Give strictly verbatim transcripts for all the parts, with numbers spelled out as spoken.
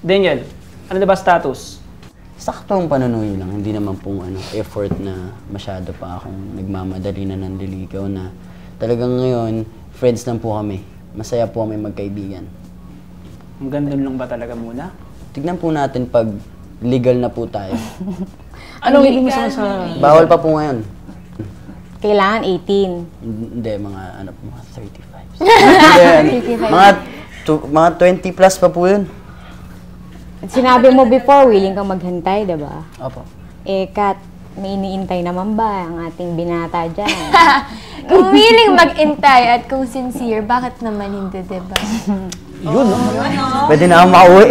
Daniel, ano na ba status? Saktong panunuyo lang, hindi naman pong ano, effort na masyado pa akong nagmamadali na nanliligaw na talagang ngayon, friends lang po kami. Masaya po kami magkaibigan. Hanggang doon lang ba talaga muna? Tignan po natin pag legal na po tayo. Anong ibig mo sa... Bawal pa po ngayon. Kailangan eighteen. Hindi, mga ano, mga thirty-five. Hindi, mga, tu, mga twenty plus pa po yun. Sinabi mo before, willing kang maghantay, diba? Opo. Eh, Kat, may iniintay naman ba ang ating binata dyan? Kung willing mag-intay at kung sincere, bakit naman hindi, diba? Yun, no? Pwede na ako makauwi.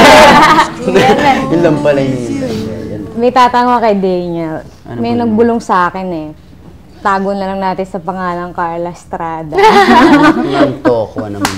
Yun lang pala yung hintay. May tatanong kay Daniel. Ano May ba yun? nagbulong sa akin eh. Tago na lang natin sa pangalang Carla Estrada. Nang toko naman.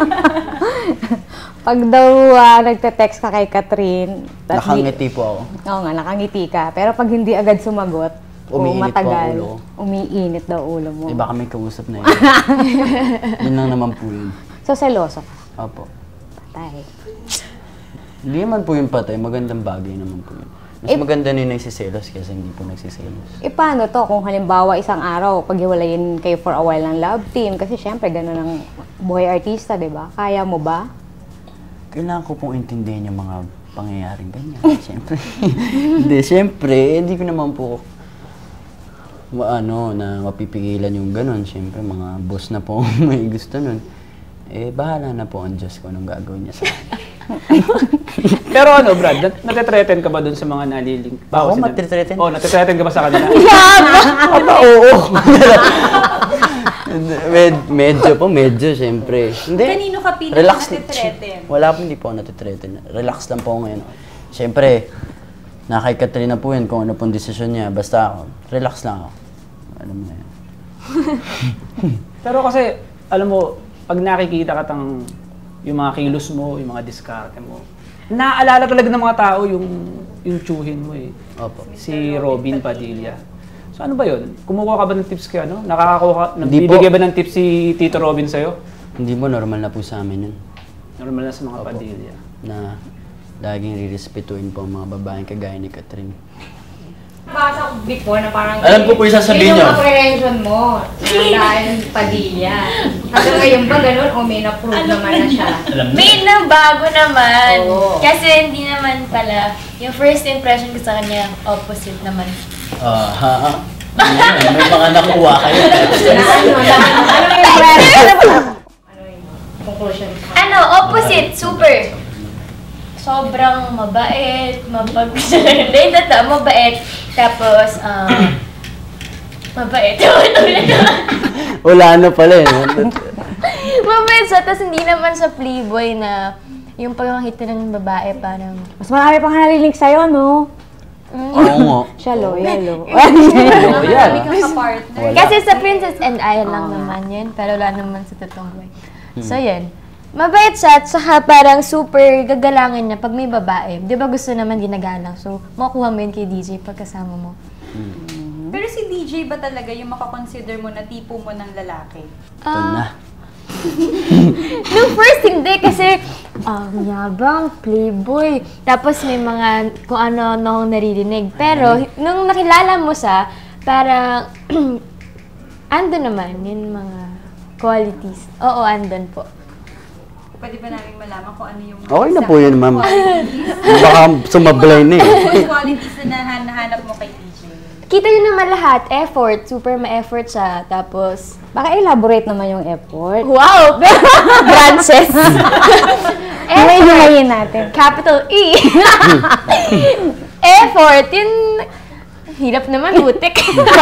Pag daw uh, nagte-text ka kay Catherine, tas di- Nakangiti po ako. Oo nga, nakangiti ka. Pero pag hindi agad sumagot, o Umiinit po ang matagal, ulo ko. umiinit daw ulo mo. Eh, baka may kausap na yun. Yun lang naman po yun. So, seloso ka. Opo. Patay. Hindi naman po yung patay. Magandang bagay naman po yun. Mas Eh, maganda na yung nagsiselos kaysa hindi po nagsiselos. E paano to kung halimbawa isang araw, paghiwalayin kayo for a while ng love team? Kasi syempre, gano'n ang buhay artista, di ba? Kaya mo ba? Kailangan ko pong intindihin yung mga pangyayaring ganyan. Siyempre. Hindi, siyempre, eh, hindi ko naman po ma ano, na mapipigilan yung gano'n. Siyempre, mga boss na po may gusto nun. Eh, bahala na po ang Diyos ko anong gagawin niya sa akin. Pero ano, Brad, nat natitreaten ka ba dun sa mga naliling? Ako, sina- matitreaten? Oo, oh, natitreaten ka ba sa kanila? Aba, oo. Med medyo po, medyo, siyempre. Hindi. Kanino ka pinaka Relax. natitreaten? Wala po, hindi po ako natitreaten. Relax lang po ako ngayon. Siyempre, na kay Katrina po yun kung ano pong desisyon niya. Basta ako, relax lang ako. Alam mo na yan. Pero kasi, alam mo, pag nakikita ka tang yung mga kilos mo, yung mga diskarte mo, naaalala talaga ng mga tao yung yung tsuhin mo eh. Opo. Si Robin Padilla. So ano ba yun? Kumukuha ka ba ng tips kaya no? Nakakakuha ka, Hindi nagbibigay po. ba ng tips si Tito Robin sa'yo? Hindi mo, normal na po sa amin yun. Normal na sa mga Opo. Padilla. Na laging rirespetuin po ang mga babaeng kagaya ni Catherine. Basa ko before na parang... Alam ko po yung sasabihin yun niyo. yung apprehension mo. Na dahil Padilla. Hanggang ngayon ba ganun o may na-prove naman na siya? May nabago naman. Oo. Kasi hindi naman pala, yung first impression ko sa kanya, opposite naman. Ah, ha, ha. Ano, may mga nakuha kayo. Na ano, na ano yung impression? Ano yung conclusion? Ano, opposite, super. Sobrang mabait, mapag... Hindi, totoo, mabait. Tapos, um, mabait. Wala na pala eh. Mabait siya, tapos hindi naman sa playboy na yung pagkakita ng babae parang... Mas marami pang narinig sa'yo, no? Oo nga. Siya loyal, lo. Yan. Kami kang kapartner. Wala. Kasi sa Princess and I lang naman yun, pero wala naman sa totoong buhay. So, yan. Mabait siya, at saka parang super gagalangin niya pag may babae. Di ba gusto naman ginagalang? So, makuha mo yun kay D J pagkasama mo. Pero si D J ba talaga yung makakonsider mo na tipo mo ng lalaki? Ito na. Nung first, hindi. Kasi, um, yabang, playboy. Tapos may mga kung ano-ano akong naririnig. Pero, nung nakilala mo siya, parang, andun naman yung mga qualities. Oo, andun po. Pwede ba namin malaman kung ano yung... Okay na exact po yun, ma'am. qualities? Baka sumablay na eh. Yung qualities na nahan- nahanap mo kay D J? Kita nyo naman lahat, effort. Super ma-effort siya. Tapos, Baka elaborate naman yung effort. wow! Branches! May himayin natin. Capital E. Effort. Yun, hirap naman, butik.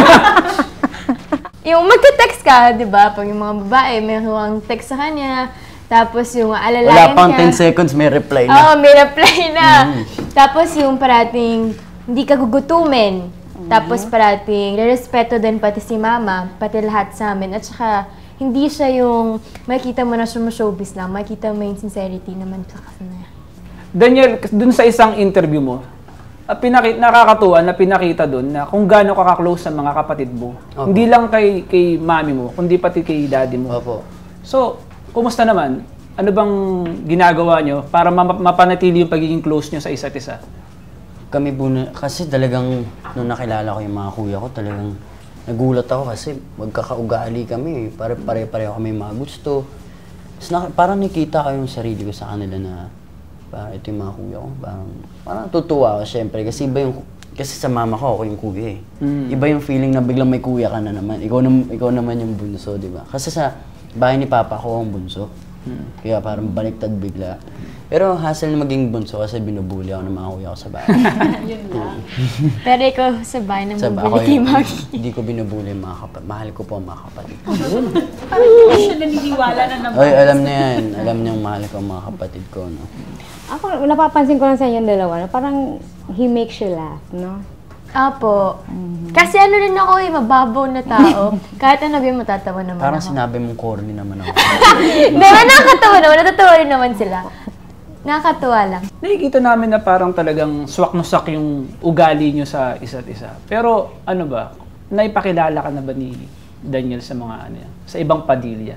Yung magte-text ka, di ba? Pag yung mga babae, may huwang text sa kanya. Tapos yung alalayan Wala pang ka. ten seconds, may reply Oo, na. may reply na. Tapos yung parating, hindi ka gugutumin. Tapos parating, respeto din pati si mama, pati lahat sa amin. At saka, hindi siya yung makikita mo na showbiz lang, makikita mo yung sincerity naman sa kasama. Daniel, dun sa isang interview mo, ah, pinakita, nakakatuwa na pinakita dun na kung gaano ka ka-close sa mga kapatid mo. Opo. Hindi lang kay kay mami mo, kundi pati kay daddy mo. Opo. So, kumusta naman? ano bang ginagawa nyo para ma- mapanatili yung pagiging close nyo sa isa't isa? Kami po na, kasi talagang nung nakilala ko yung mga kuya ko, talagang nagulat ako kasi magkakaugali kami. Pare, pare-pareho kami mga gusto. Tapos na, parang nakita ko yung sarili ko sa kanila na parang ito yung mga kuya ko. Parang, parang tutuwa ako syempre kasi iba yung, kasi sa mama ko ako yung kuya eh. Mm. Iba yung feeling na biglang may kuya ka na naman. Ikaw, nam, ikaw naman yung bunso, di ba? Kasi sa bahay ni papa ko ang bunso. Mm. Kaya parang baliktad bigla. Pero hassle na maging bunso kasi binubuli ako ng mga kuya ko sa bahay. Yun lang. Pero ikaw sa bahay ng Sa ako bubuli kay yung, Maggie. hindi ko binubuli yung mga kapatid. Mahal ko po ang mga kapatid. Parang hindi siya naniniwala na naman. Oy, alam niya yan. Alam niyang mahal ko ang mga kapatid ko, no? Ako, napapansin ko lang sa inyong dalawa, na parang he makes you laugh, no? Apo. Kasi ano rin ako eh, mababaw na tao. Kahit ano yung matatawa naman Parang ako. sinabi mong corny naman ako. Hindi, nakakatawa naman. Natatawa rin naman sila. Nakakatuwa lang. Nakikita namin na parang talagang swak no swak yung ugali nyo sa isa't isa. Pero ano ba, naipakilala ka na ba ni Daniel sa mga ano yan, sa ibang Padilla?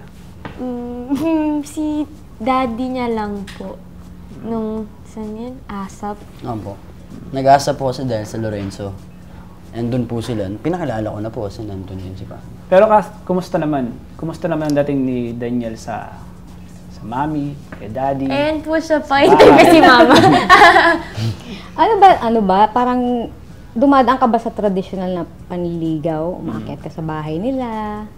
Mm, si daddy niya lang po. Nung, saan yun? Asap. Opo. Nag-asa po kasi dahil sa Lorenzo. And doon po sila. Pinakilala ko na po kasi nandun din si Papa. Pero kas, kumusta naman? Kumusta naman ang dating ni Daniel sa sa mami, kay daddy? And po siya pa, hindi kasi mama. Ano ba, ano ba, parang dumadaan ka ba sa traditional na panliligaw? Umakyat ka sa bahay nila?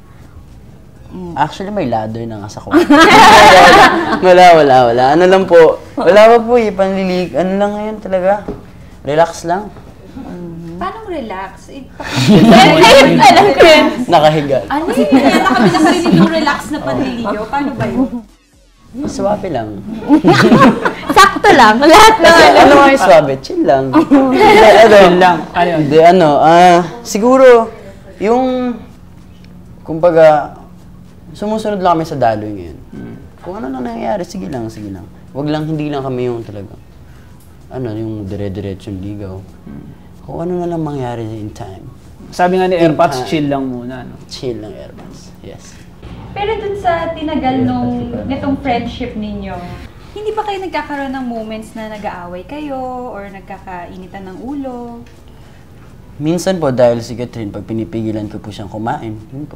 Actually, may ladder na nga sa kwarto. wala, wala, wala. Ano lang po. Wala pa po eh. Panlilig. Ano lang ngayon talaga. Relax lang. Paano relax? Eh, Alam ko yun. Nakahiga. ano yun? Yata kami nakarinig yung relax na panliligaw. Paano ba yun? Swabe lang. Sakto lang. Lahat na. ano nga yung swabe? Chill lang. Hindi, ano, Yun lang. Ano yun? Hindi, ano, ah, siguro, yung, kumbaga, sumusunod lang kami sa daloy ngayon. Kung ano na nangyayari, sige lang, sige lang. Wag lang, hindi lang kami yung talaga, ano, yung dire-diretsong ligaw. Kung ano na lang mangyari in time. Sabi nga ni Airpods, time. chill lang muna. No? Chill lang, Airpods. Yes. Pero dun sa tinagal nung nitong friendship ninyo, hindi ba kayo nagkakaroon ng moments na nag-aaway kayo or nagkakainitan ng ulo? Minsan po, dahil si Catherine, pag pinipigilan ko po siyang kumain, yun po.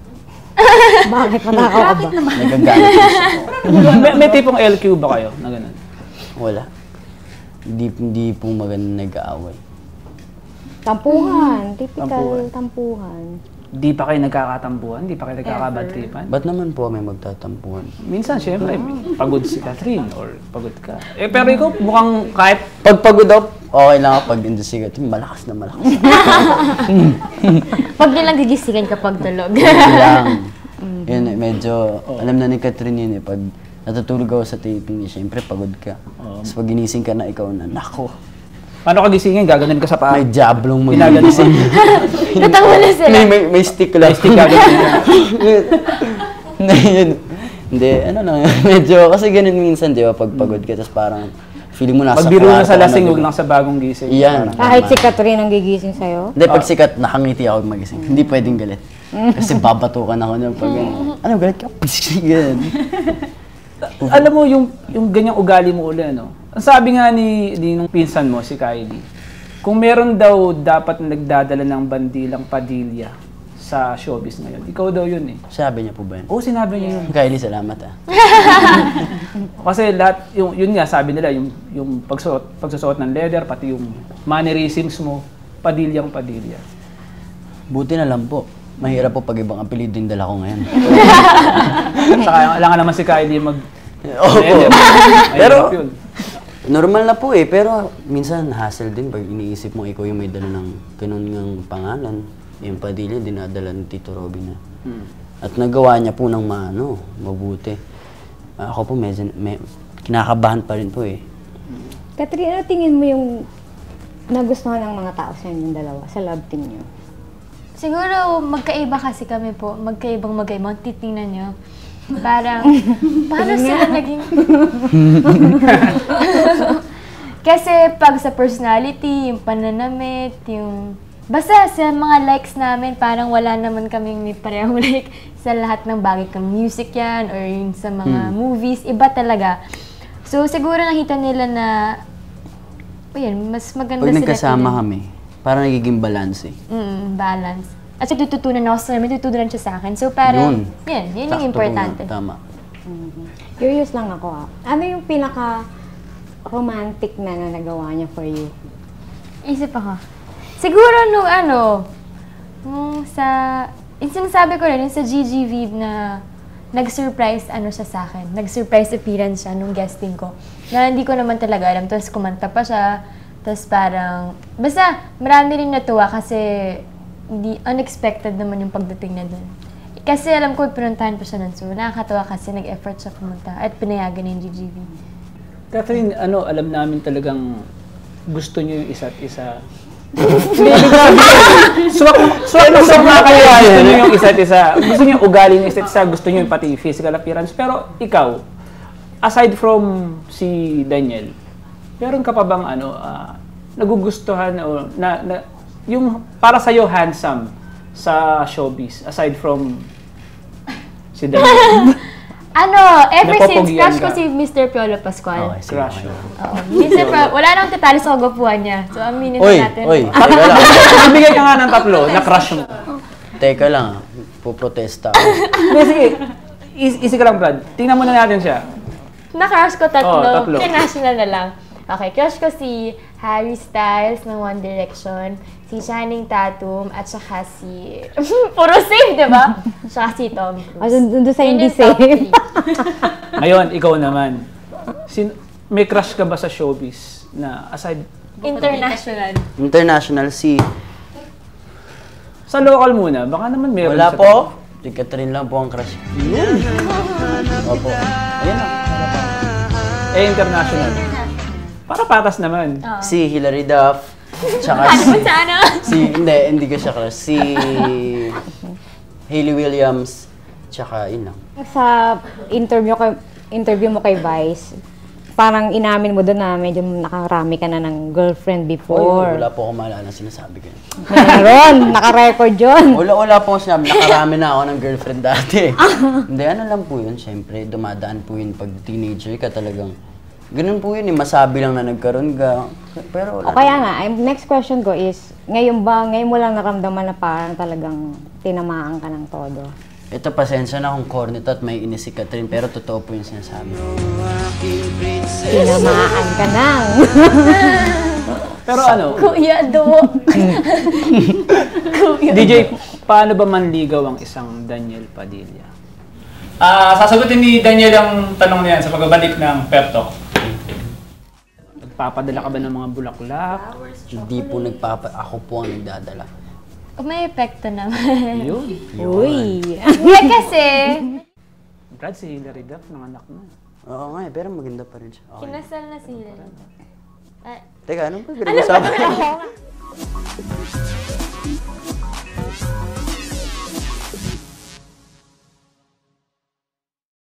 Bakit matakaw ka ba? Nagagalit po siya. may, may tipong L Q ba kayo na ganun? Wala. Hindi, hindi po maganda nag-aaway. Tampuhan, typical Tampuhan. tampuhan. Di pa kayo nagkakatampuhan? Di pa kayo nagkakabadtripan? Ba't naman po kami magtatampuhan? Minsan, syempre, pagod si Catherine or pagod ka. Eh, pero ikaw, mukhang kahit Pag pagod ako, okay lang ako. Pag hindi si Catherine, malakas na malakas. Huwag nilang gigisingan kapag tulog. Yun lang. Yun, eh, medyo, alam na ni Catherine yun eh. Pag natutulog ako sa taping niya, syempre pagod ka. Tapos pag ginising ka na, ikaw na, nako. paano ka gisingin? Gaganon ka sa paa. May jablong Ginaganon. Natawa na sila. may, may, may stick lang. May stick gaganon ka. Hindi, yun. Hindi, ano lang. Medyo, kasi ganun minsan, di ba, pag pagod ka, tapos parang feeling mo nasa Magbiro na sa kwarto ka lasing, na, huwag lang sa bagong gising. Yan. Kahit si Catherine ang gigising sa'yo? Hindi, pag sikat, nakangiti ako magising. Hindi pwedeng galit. Kasi babatukan ako ng pag ano, galit ka? Ganun. Alam mo, yung, yung ganyang ugali mo uli, ano? Ang sabi nga ni, ni nung pinsan mo, si Kylie, kung meron daw dapat nagdadala ng bandilang Padilla sa showbiz ngayon, ikaw daw yun eh. Sabi niya po ba yun? Oo, sinabi niya yun. Kylie, salamat ah. Kasi lahat, yung, yun nga, sabi nila, yung, yung pagsuot, pagsusuot ng leather, pati yung mannerisms mo, Padilyang Padilla. Buti na lang po. Mahirap po pag ibang apelido yung dala ko ngayon. Saka alam nga naman si Kylie mag Opo. leather. Pero, Mahirap yun. normal na po eh. Pero minsan hassle din pag iniisip mo ikaw yung may dala ng ganun ng pangalan. Yung Padilla, dinadala ni Tito Robby na. Hmm. At nagawa niya po ng maano, mabuti. Ah, ako po medyo, may, kinakabahan pa rin po eh. Catherine, ano tingin mo yung nagustuhan ng mga tao sa inyong dalawa, sa love team niyo? Siguro, magkaiba kasi kami po. Magkaibang magkaibang. Titingnan nyo. Parang, paano sila naging... Kasi pag sa personality, yung pananamit, yung... Basta sa mga likes namin, parang wala naman kaming may parehong like. sa lahat ng bagay, kang music yan, or yung sa mga movies, iba talaga. So, siguro nakita nila na, ayun, mas maganda Pag sila. nagkasama tingnan. kami, parang nagiging balance eh. Mm, balance. At saka tututunan ako sa may tututunan siya sa akin. So, parang, Yun. yan, yun yung Sakto importante. po nga, tama. Curious lang ako ah. Ano yung pinaka romantic na na nagawa niya for you? Isip ako. Siguro nung ano, nung sa, yung sinasabi ko rin, yung sa G G V na nag-surprise ano siya sa akin. Nag-surprise appearance siya nung guesting ko. Na hindi ko naman talaga alam. Tapos kumanta pa siya. Tapos parang, basta marami rin natuwa kasi hindi, unexpected naman yung pagdating na dun. Kasi alam ko, pinuntahan pa siya nun. So nakakatawa kasi nag-effort siya pumunta at pinayagan yung G G V. Catherine, ano, alam namin talagang gusto niyo yung isa't isa. Swak, swak na swak na kayo. Gusto niyo yung isa't isa. Gusto niyo yung ugali ng isa't isa. Gusto niyo yung pati physical appearance. Pero ikaw, aside from si Daniel, meron ka pa bang ano, ah, nagugustuhan o na, na yung para sa'yo handsome sa showbiz, aside from si Daniel? Ano, ever since Napopogian crush ko ka. si Mister Piolo Pascual. Okay, sige. Crush. okay. Oo. Mister Piolo, wala nang tatalo sa kagwapuan niya. So, aminin Oy, na natin. oy, teka lang. Ibigay ka nga ng tatlo na crush mo. Teka lang, ah. puprotesta ako. Hindi, sige. Is easy ka lang, Brad. Tingnan muna natin siya. Na-crush ko tatlo. Oo, tatlo. International na lang. Okay, crush ko si Harry Styles ng One Direction, si Channing Tatum, at saka si... Puro safe, di ba? Saka si Tom Cruise. O, dun, dun sa Yun hindi yung top safe. three. Ngayon, ikaw naman. Sin may crush ka ba sa showbiz na aside International. International, si... sa local muna? Baka naman meron Wala sa po. Si Catherine lang po ang crush. Opo. Ayan na. Eh, international. Para patas naman. Si Hilary Duff. Tsaka Ano si... mo sa ano? Si... Hindi, hindi ko siya crush. Si... Hayley Williams. Tsaka, yun lang. Sa interview kay interview mo kay Vice, parang inamin mo doon na medyo nakarami ka na ng girlfriend Oy, before. wala po akong maalala na sinasabi ko yun. Meron, naka-record yun. Wala, wala po akong sinabi. Nakarami na ako ng girlfriend dati. Hindi, ano lang po yun. Siyempre, dumadaan po yun pag teenager ka talagang. Ganun po yun eh. Masabi lang na nagkaroon ka. Pero wala. O kaya nga, ang next question ko is, ngayon ba, ngayon mo lang naramdaman na parang talagang tinamaan ka ng todo? Ito, pasensya na kung corny to at may inis si Catherine, pero totoo po yung sinasabi. Tinamaan ka nang. Pero ano, Kuya Do. D J, paano ba manligaw ang isang Daniel Padilla? Ah, sasagutin ni Daniel ang tanong niyan sa pagbabalik ng Pep Talk. Nagpapadala ka ba ng mga bulaklak? Hindi po nagpapa... Ako po ang nagdadala. May epekto naman. Yun. Uy. Hindi kasi, Brad, si Hilary Duff, nanganak na. Oo nga eh, pero maganda pa rin siya. Okay. kinasal na sila. Ah, Teka, anong ba pinag-usapan?